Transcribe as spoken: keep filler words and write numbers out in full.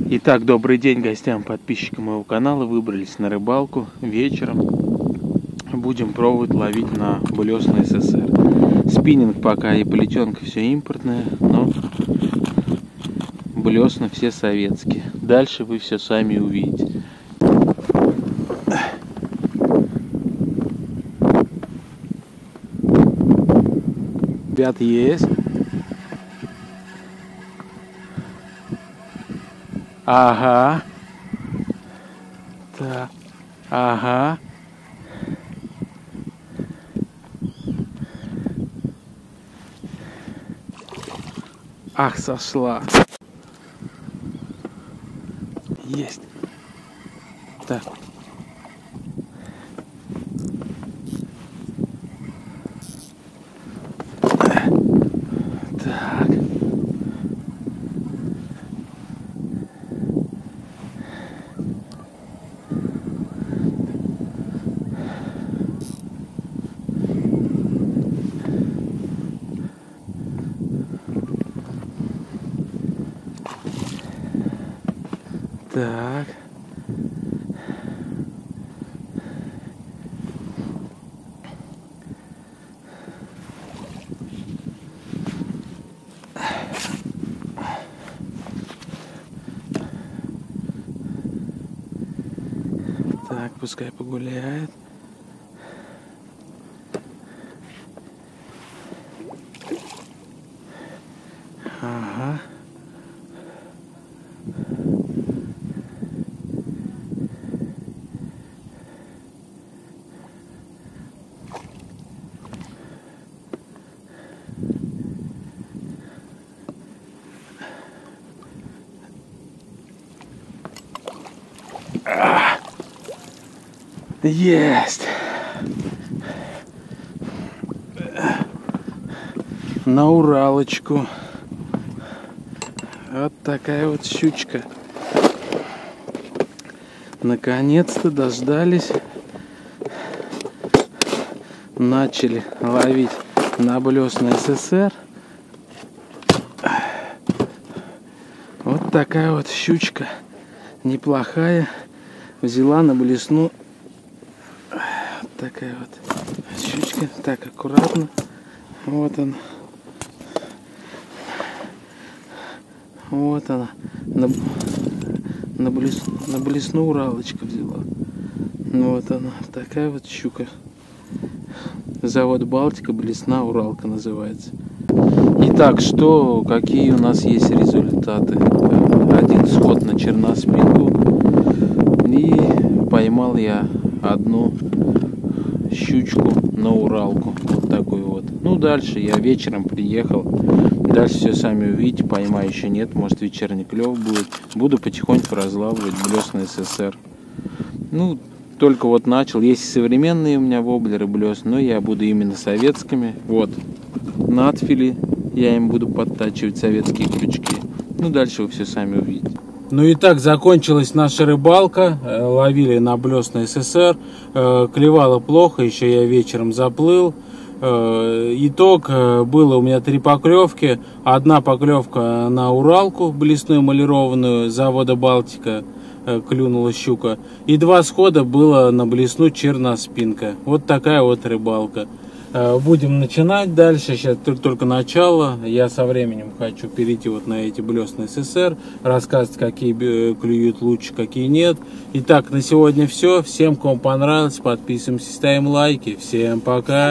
Итак, добрый день гостям, подписчикам моего канала. Выбрались на рыбалку вечером. Будем пробовать ловить на Блесна эс эс эр. Спиннинг пока и плетенка все импортное, но блесна все советские. Дальше вы все сами увидите. Ребят, есть. Ага. Так. Ага. Ах, сошла. Есть. Так. Так. Так. Так, пускай погуляет. Ага. Есть. На Уралочку. Вот такая вот щучка. Наконец-то дождались. Начали ловить на Блесна эс эс эр. Вот такая вот щучка. Неплохая. Взяла на блесну. Вот такая вот щучка. Так, аккуратно. Вот она. Вот она. На, на, блес, на блесну Уралочка взяла. Вот она. Такая вот щука. Завод Балтика, блесна Уралка называется. Итак, что, какие у нас есть результаты? Один сход на черноспинку. И поймал я одну щучку на Уралку. Вот такую вот. Ну, дальше я вечером приехал. Дальше все сами увидите. Поймаю еще нет. Может, вечерний клев будет. Буду потихоньку разлавливать Блесна эс эс эр. Ну, только вот начал. Есть и современные у меня воблеры блесна, но я буду именно советскими. Вот. Надфили. Я им буду подтачивать советские крючки. Ну, дальше вы все сами увидите. Ну и так закончилась наша рыбалка. Ловили на Блесна эс эс эр. Клевало плохо, еще я вечером заплыл. Итог: было у меня три поклевки. Одна поклевка на Уралку, блесную эмалированную, завода Балтика, клюнула щука. И два схода было на блесну черноспинка. Вот такая вот рыбалка. Будем начинать дальше. Сейчас только начало. Я со временем хочу перейти вот на эти Блесна эс эс эр, рассказывать, какие клюют лучше, какие нет. Итак, на сегодня все. Всем, кому понравилось, подписываемся, ставим лайки. Всем пока.